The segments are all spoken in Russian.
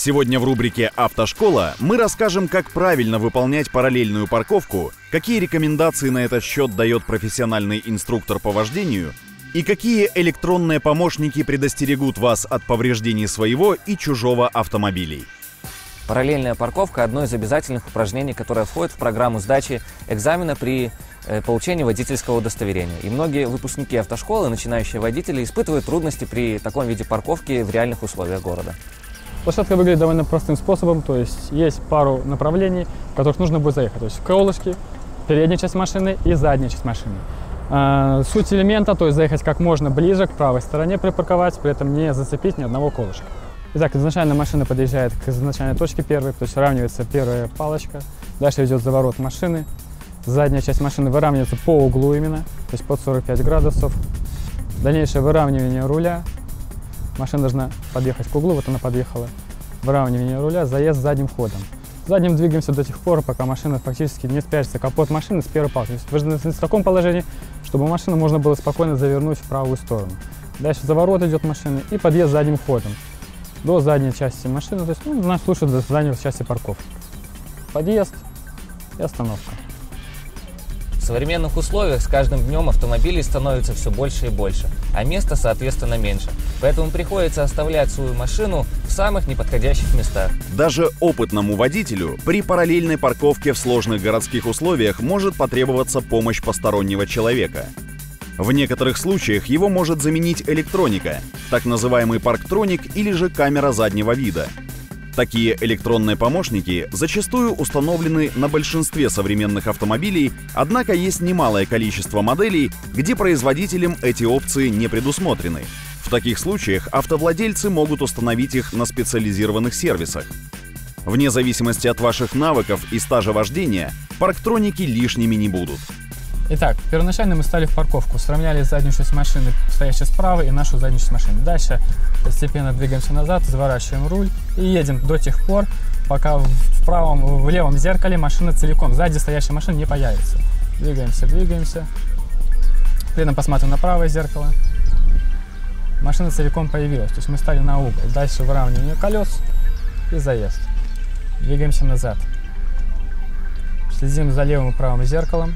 Сегодня в рубрике «Автошкола» мы расскажем, как правильно выполнять параллельную парковку, какие рекомендации на этот счет дает профессиональный инструктор по вождению и какие электронные помощники предостерегут вас от повреждений своего и чужого автомобилей. Параллельная парковка – одно из обязательных упражнений, которое входит в программу сдачи экзамена при получении водительского удостоверения. И многие выпускники автошколы, начинающие водители, испытывают трудности при таком виде парковки в реальных условиях города. Площадка выглядит довольно простым способом, то есть пару направлений, в которых нужно будет заехать. То есть колышки, передняя часть машины и задняя часть машины. Суть элемента, то есть заехать как можно ближе к правой стороне, припарковать, при этом не зацепить ни одного колышка. Итак, изначально машина подъезжает к изначальной точке первой, то есть выравнивается первая палочка, дальше идет заворот машины, задняя часть машины выравнивается по углу именно, то есть под 45 градусов, дальнейшее выравнивание руля. Машина должна подъехать к углу, вот она подъехала. Выравнивание руля, заезд задним ходом. Задним двигаемся до тех пор, пока машина фактически не спрячется капот машины с первой палки. То есть вы должны в таком положении, чтобы машину можно было спокойно завернуть в правую сторону. Дальше заворот идет машины и подъезд задним ходом до задней части машины, то есть в нашем случае до задней части парковки. Подъезд и остановка. В современных условиях с каждым днем автомобилей становится все больше и больше, а места, соответственно, меньше. Поэтому приходится оставлять свою машину в самых неподходящих местах. Даже опытному водителю при параллельной парковке в сложных городских условиях может потребоваться помощь постороннего человека. В некоторых случаях его может заменить электроника, так называемый парктроник или же камера заднего вида. Такие электронные помощники зачастую установлены на большинстве современных автомобилей, однако есть немалое количество моделей, где производителям эти опции не предусмотрены. В таких случаях автовладельцы могут установить их на специализированных сервисах. Вне зависимости от ваших навыков и стажа вождения, парктроники лишними не будут. Итак, первоначально мы стали в парковку, сравняли заднюю часть машины, стоящей справа, и нашу заднюю часть машины. Дальше постепенно двигаемся назад, заворачиваем руль и едем до тех пор, пока в левом зеркале машина целиком, сзади стоящая машина не появится. Двигаемся, двигаемся. При этом посмотрим на правое зеркало. Машина целиком появилась, то есть мы стали на угол. Дальше выравнивание колес и заезд. Двигаемся назад. Следим за левым и правым зеркалом.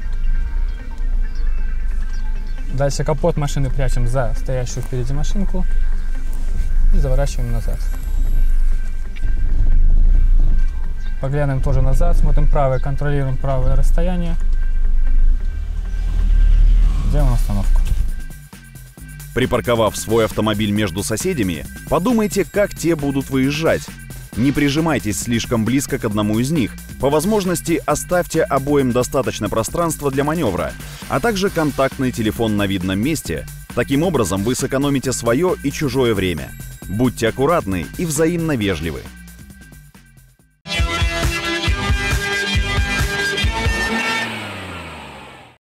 Дальше капот машины прячем за стоящую впереди машинку и заворачиваем назад. Поглядываем тоже назад, смотрим правое, контролируем правое расстояние. Делаем остановку. Припарковав свой автомобиль между соседями, подумайте, как те будут выезжать. Не прижимайтесь слишком близко к одному из них. По возможности оставьте обоим достаточно пространства для маневра, а также контактный телефон на видном месте. Таким образом вы сэкономите свое и чужое время. Будьте аккуратны и взаимно вежливы.